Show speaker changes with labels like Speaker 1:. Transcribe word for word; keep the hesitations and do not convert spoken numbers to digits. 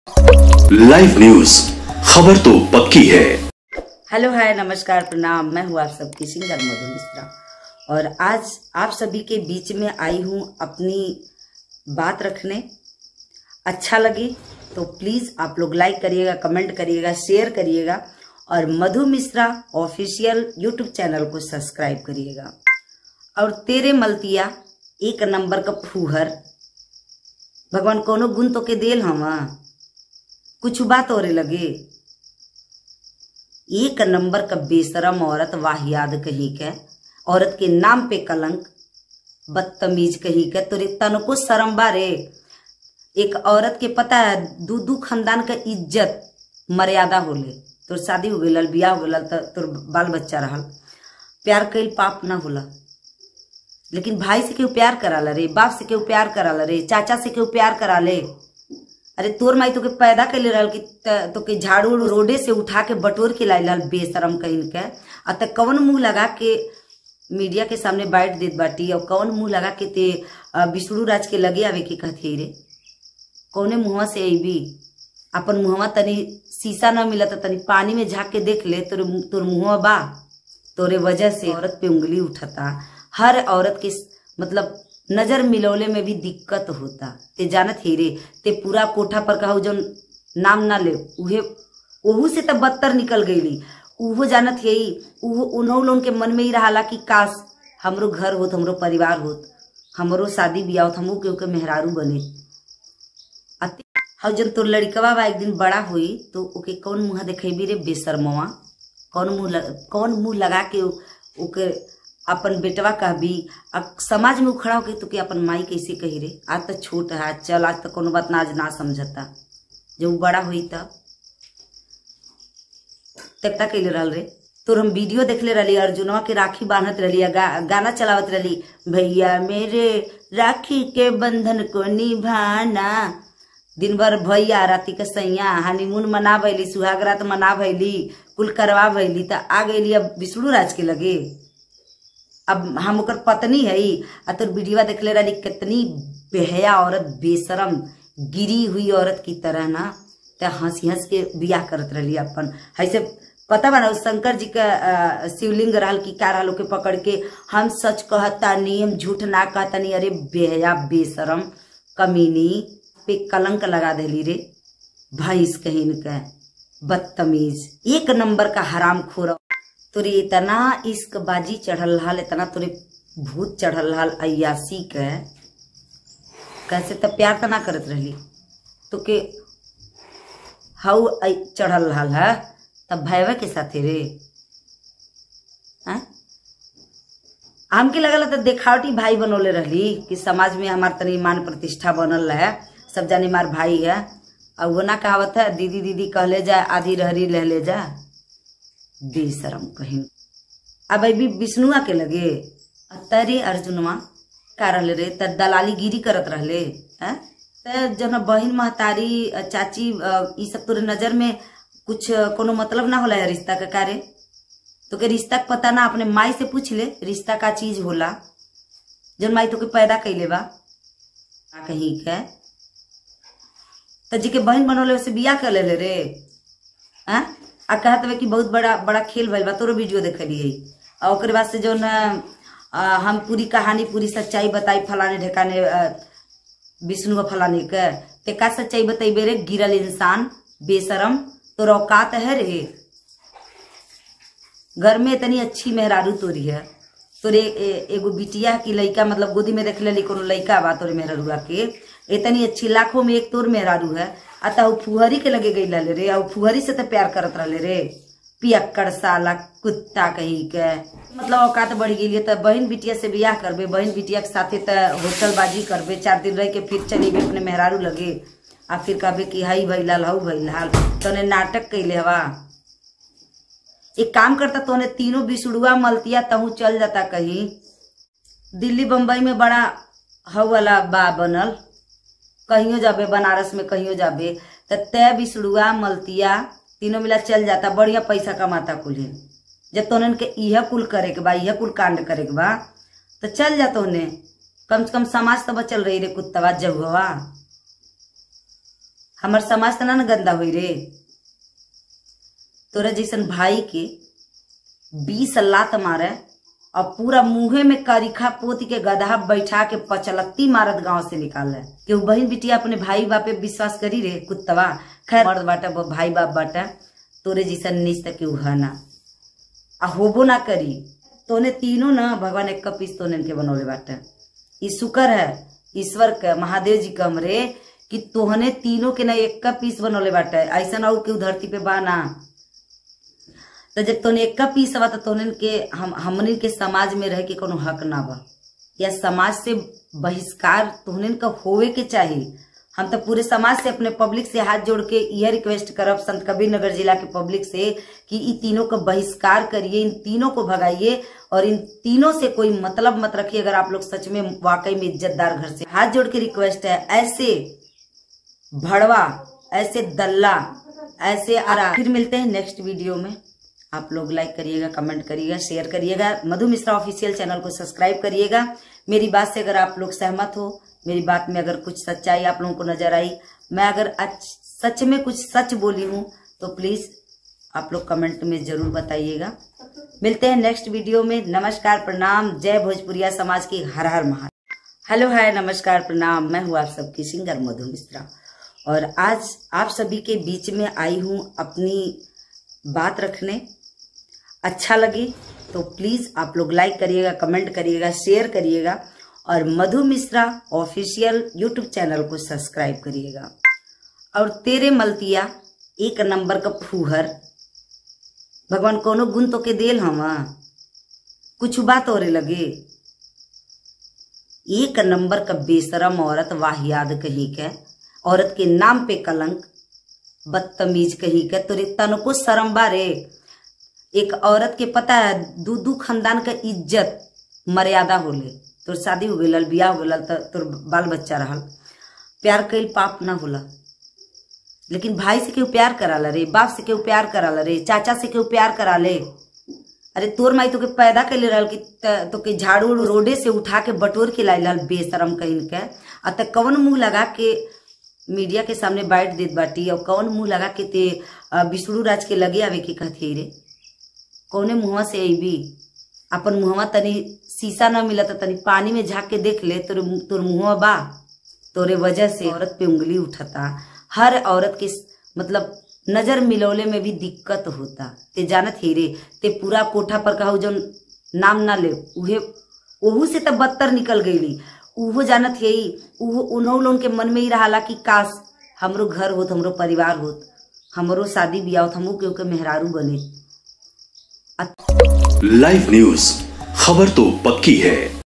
Speaker 1: Live news, खबर तो पक्की है।
Speaker 2: हेलो हाय नमस्कार प्रणाम, मैं हूँ आप सबकी सिंगर मधु मिश्रा और आज आप सभी के बीच में आई हूँ अपनी बात रखने। अच्छा लगे तो प्लीज आप लोग लाइक करिएगा, कमेंट करिएगा, शेयर करिएगा और Madhu Mishra official YouTube channel को सब्सक्राइब करिएगा। और तेरे मलतिया एक नंबर का फूहर, भगवान कोनो गुण तो के देल हम कुछ बात और लगे। एक नंबर का बेशरम औरत, वाहियात कही के, औरत के नाम पे कलंक, बदतमीज कही के, तोरे तनको शर्म बारे। एक औरत के पता है दू दू खानदान का इज्जत मर्यादा होले। तोर शादी हो गई, बियाह हो गल, तोर बाल बच्चा रहल, प्यार कईल पाप ना होला। लेकिन भाई से क्यों प्यार कराला रे, बाप से क्यों प्यार कराला रे, चाचा से क्यों प्यार करा ले। अरे तोर माई तो के पैदा कर ले रहल कि तो के झाड़ू रोडे से उठा के बटोर के लाई रहल बेशरम कहीं के। आ त कौन मुंह लगा के मीडिया के सामने बैठ देत बाटी और कौन मुंह लगा के ते विष्णु राज के लगे आवे के कहती रे। कौने मुंहवा से अबी अपन मुंहवा, तनी शीशा न मिला तनी पानी में झाँक के देख ले, तोर तोर मुंहवा बा। तोरे वजह से औरत पे उंगली उठता। हर औरत के मतलब नजर मिलौले में भी दिक्कत होता। ते जानत ही रे, ते पूरा कोठा पर कहू जो नाम ना ले उहे ओहू से तब बदतर निकल गईली। उहो जानत यही, उहो उन्हों लोगों के मन में ही रहा कि काश हमरो घर होत, हमरो परिवार होत, हमरो शादी बियाह होत, हमो के, के मेहरारू बने। और जब तोर लड़कवा बा एक दिन बड़ा हुई तो ओके कौन मुँह देखेबी रे बेशर्मवा। कौन मुँह कौन मुँह लगा के ओके अपन बेटवा कहबी। अब समाज में उखड़ा होके तो के अपन माई कैसे कही रे। आज तक छोट है, चल आज तक कोनो बात ना आज ना समझता, जब बड़ा हुई तब तक कैले रहल रे। तो हम वीडियो देखले रही, अर्जुनवा के राखी बांधत रही, गा, गाना चलावत रही, भैया मेरे राखी के बंधन को निभाना। दिन भर भैया राती के सैया हनीमून मना भैली, सुहागरात मना भैली, कुल करवा भैली, तो आ गई अब विष्णु राज के लगे। अब हम ओकर पत्नी है आ तोर वीडियो देखले रही, कितनी बेहया औरत, बेशरम गिरी हुई औरत की तरह ना, ते हंसी हंस के बियाह करत रही अपन। ऐसे पता बना शंकर जी का शिवलिंग रहल की का रहल के पकड़ के हम सच कहता नहीं, हम झूठ ना कहता नहीं। अरे बेहया बेशरम कमीनी पे कलंक लगा देली रे, भैंस कहीं का, बदतमीज, एक नंबर का हराम खोर। तोरे इतना इश्क बाजी चढ़ल हाल, इतना तोरे भूत चढ़ल हाल अयासी के, कैसे तब प्यार तो ना करत रहली तो के हाउ चढ़ल हाल है तब भैया के साथे रे। हमके लगल तो देखावटी भाई बनोले रहली कि समाज में हमार तनी मान प्रतिष्ठा बनल है, सब जाने मार भाई है। और वो ना कहावत है, दीदी दीदी कहले जा आधी रहरी ले ले जा, बेशरम कहीं। अब अभी विष्णुआ के लगे तरे अर्जुनवा का रहले रे, तर दलाली गिरी करत रहले है। जन बहन महतारी चाची ई सब तोरे नजर में कुछ कोनो मतलब ना होला है रिश्ता का कार्य। तो के रिश्ता का पता ना, अपने माई से पूछ ले रिश्ता का चीज होला। जन माई तो के पैदा कैले बा कहीं के, तो जी के बहन बनोले उसे बियाह कर ले रे है। आ कहत कि बहुत बड़ा बड़ा खेल भइल बा, तोरो वीडियो देखलिए। और ओकरे बाद से जो न हम पूरी कहानी पूरी सच्चाई बताई फलाने ढेकाने विष्णु व फलाने के, ते का सच्चाई बताइबे रे गिरल इंसान बेशरम। तो औकात है रे, घर में इतनी अच्छी मेहरारू तोरी है, तोरे एगो बिटिया की लइका मतलब गोदी में देख ले कोनो लइका बा तोरे मेहरारूआ के, इतनी अच्छी लाखों में एक तोर मेहरारू है। अतः फुहरी के लगे गई ले रे, और फुहरी से तो प्यार करत रहे रे, पियक्कड़ साला कुत्ता कही के। मतलब औकात बढ़ गई है। तो बहन बिटिया से बियाह करबे, बहन बिटिया के साथे तो होटल बाजी करबे, चार दिन रह के फिर चलेबे अपने मेहरारू लगे आ फिर कहबे कि हई भैलाल हऊ भैलाल, तोने नाटक कैले हवा। एक काम करता तोने तीनों बिसुड़ुआ मलतिया तहू चल जाता कहीं दिल्ली बम्बई में, बड़ा हऊ वाला बा बनल, कहीं जाबे बनारस में कहीं जाबे, तो तय बिसुड़ुआ मलतिया तीनों मिला चल जाता, बढ़िया पैसा कमाता कुल। जब तो उन्हें के यह कुल करे के बा, यह कुल कांड करे के बा, तो चल जाता उन्हें। कम से कम समाज तो बचल रही रे कुत्तवा जहुआ। हमार समाज तना न गंदा हुई रे। तोरा जैसन भाई के बीस लात मारे और पूरा मुंहे में करिखा पोती के गधा बैठा के पचलत्ती मारत गांव से निकाल है। कि बहन बिटिया अपने भाई बाप पे विश्वास करी रे कुत्तवा। खैर मर्द बाटा भाई बाप बाटा तोरे जैसन नीच तक है ना आ होबो ना करी। तोने तीनों ना भगवान एक पीस तोने के बनौले बाटा। ई शुक्र है ईश्वर का महादेव जी का हमरे कि तोहने तीनों के ना एक पीस बनौले बाटा। ऐसा और केहू धरती पे बा ना। तो जब तोने एक पीस बा तो तोहने के हम हमने के समाज में रह के कोनो हक ना बा या समाज से बहिष्कार तोहने का होवे के चाहिए। हम तो पूरे समाज से अपने पब्लिक से हाथ जोड़ के यह रिक्वेस्ट करब संत कबीर नगर जिला के पब्लिक से कि इन तीनों का बहिष्कार करिए, इन तीनों को भगाइए और इन तीनों से कोई मतलब मत रखिए। अगर आप लोग सच में वाकई में इज्जतदार घर से हाथ जोड़ के रिक्वेस्ट है। ऐसे भड़वा, ऐसे दल्ला, ऐसे आरा। फिर मिलते हैं नेक्स्ट वीडियो में। आप लोग लाइक करिएगा, कमेंट करिएगा, शेयर करिएगा। मधु मिश्रा ऑफिशियल चैनल को सब्सक्राइब करिएगा। मेरी बात से अगर आप लोग सहमत हो, मेरी बात में अगर कुछ सच्चाई आप लोगों को नजर आई, मैं अगर सच में कुछ सच बोली हूं तो प्लीज आप लोग कमेंट में जरूर बताइएगा। मिलते हैं नेक्स्ट वीडियो में। नमस्कार, प्रणाम, जय भोजपुरिया समाज की हर हर महादेव। हेलो हाय, नमस्कार, प्रणाम। मैं हूँ आप सबकी सिंगर मधु मिश्रा और आज आप सभी के बीच में आई हूँ अपनी बात रखने। अच्छा लगे तो प्लीज आप लोग लाइक करिएगा, कमेंट करिएगा, शेयर करिएगा और Madhu Mishra official YouTube channel को सब्सक्राइब करिएगा। और तेरे मलतिया एक नंबर का फूहर, भगवान कोनो गुण तो के देल हम कुछ बात और लगे। एक नंबर का बेशरम औरत, वाहियाद कही के, औरत के नाम पे कलंक, बदतमीज कही के, तोरे तनको शर्म बारे। एक औरत के पता है दू दू खानदान का इज्जत मर्यादा होले। तोर शादी हो गई, बियाह हो गई, तोर बाल बच्चा रहल, प्यार कईल पाप ना होला। लेकिन भाई से क्यों प्यार कराला रे, बाप से क्यों प्यार कराला रे, चाचा से क्यों प्यार करा ले। अरे तोर माई तो के पैदा कैले रहल कि तो के झाड़ू रोडे से उठा के बटोर के लाई लाल बेशरम कहीं के। आ त कवन मुंह लगा के मीडिया के सामने बैठ देत बाटी और कौन मुंह लगा के ते विष्णु राज के लगे आवे के कहती रे। कौने मुंहवा से अबी अपन मुंहवा तनी शीशा न मिला तो तनी पानी में झाँक के देख ले, तोर तोर मुंहवा बा। तोरे वजह से औरत पे उंगली उठता। हर औरत के मतलब नजर मिलौले में भी दिक्कत होता। ते जानत ही रे, ते पूरा कोठा पर कहू जो नाम ना ले उहे ओहू से तब बदतर निकल गईली। उहो जानत है उहो उन्हों लोगन के मन में ही रहा कि काश हमरो घर होत, हमरो परिवार होत, हमरो शादी बियाह होत, हमो केहू के मेहरारू बने।
Speaker 1: लाइव न्यूज, खबर तो पक्की है।